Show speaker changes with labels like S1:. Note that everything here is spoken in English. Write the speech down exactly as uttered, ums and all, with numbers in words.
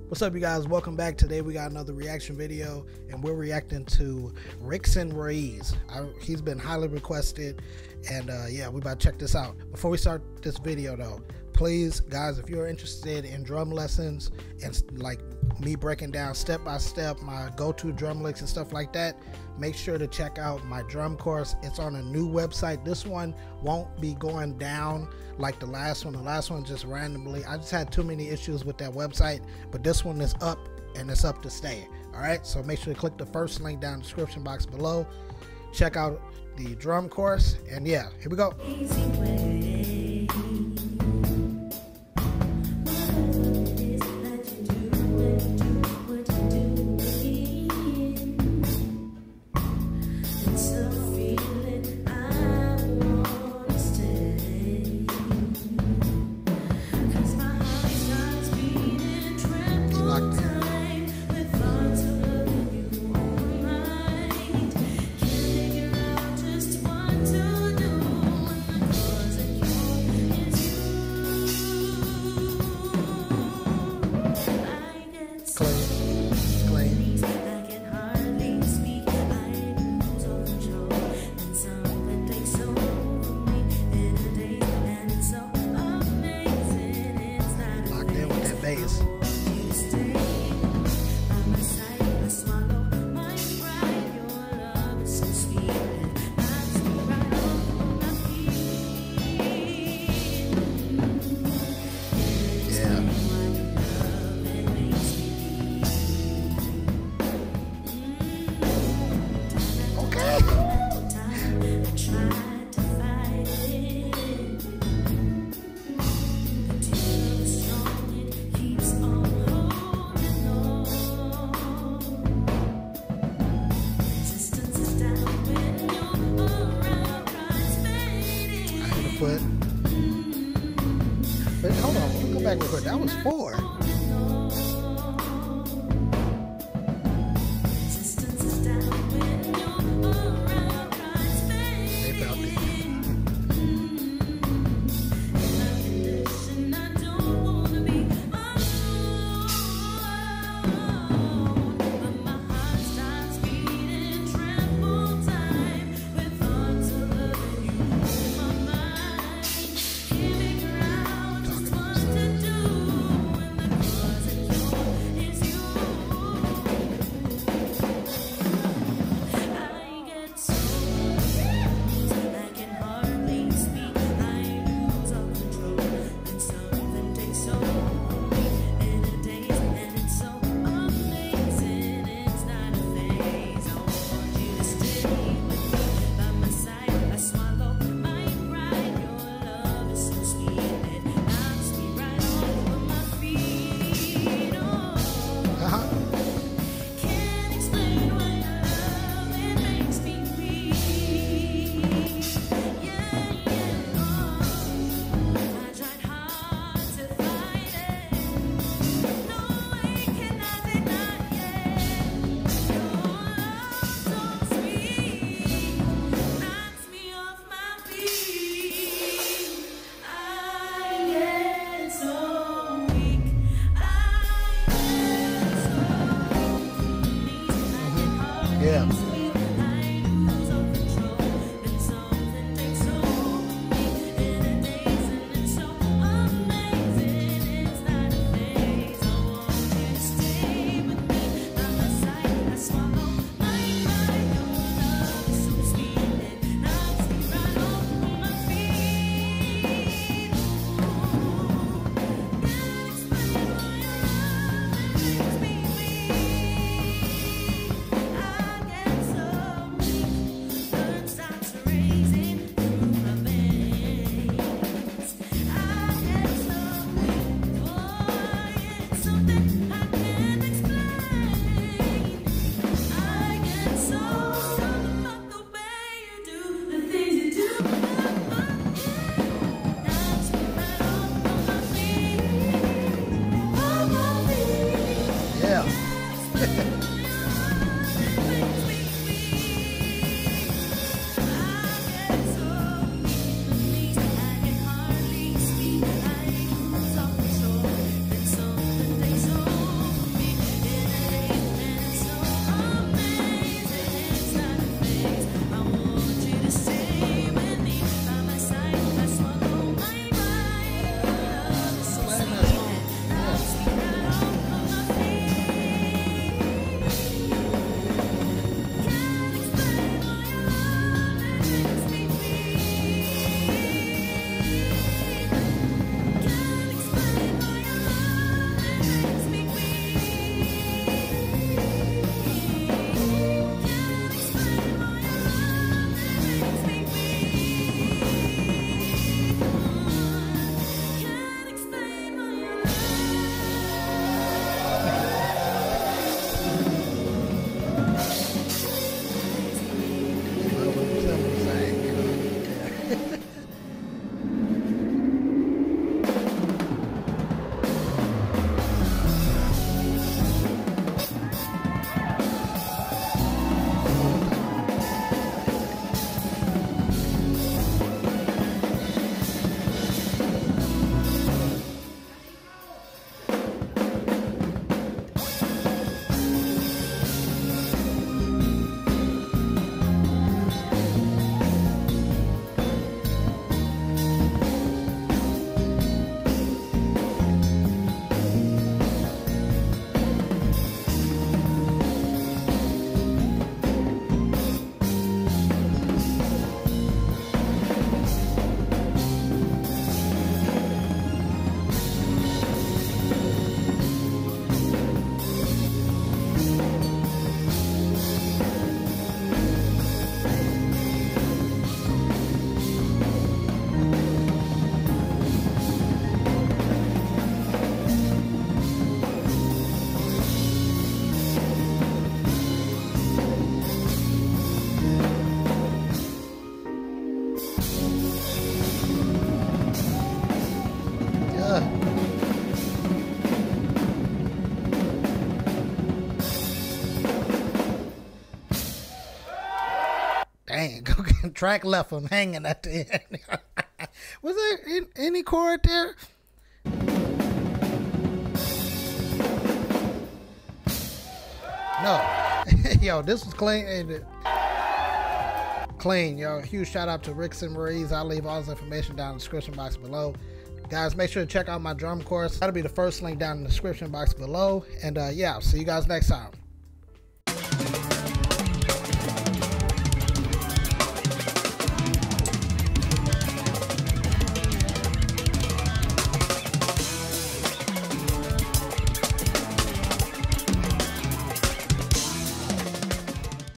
S1: What's up, you guys? Welcome back. Today we got another reaction video, and we're reacting to Rickson Ruiz. I, he's been highly requested, and uh, yeah, we about to check this out. Before we start this video, though, please, guys, if you're interested in drum lessons and like me breaking down step by step my go-to drum licks and stuff like that, make sure to check out my drum course. It's on a new website. This one won't be going down like the last one. The last one just randomly, I just had too many issues with that website, but this one is up and it's up to stay. All right, so make sure to click the first link down in the description box below. Check out the drum course, and yeah, here we go. Bass. But, but hold on, let me go back real quick. That was four. They felt it. Yeah. track left him hanging at the end. Was there any chord there? No. Yo, this was clean. Clean, yo. Huge shout out to Rickson Ruiz. I'll leave all his information down in the description box below. Guys, make sure to check out my drum course. That'll be the first link down in the description box below. And uh, yeah, see you guys next time.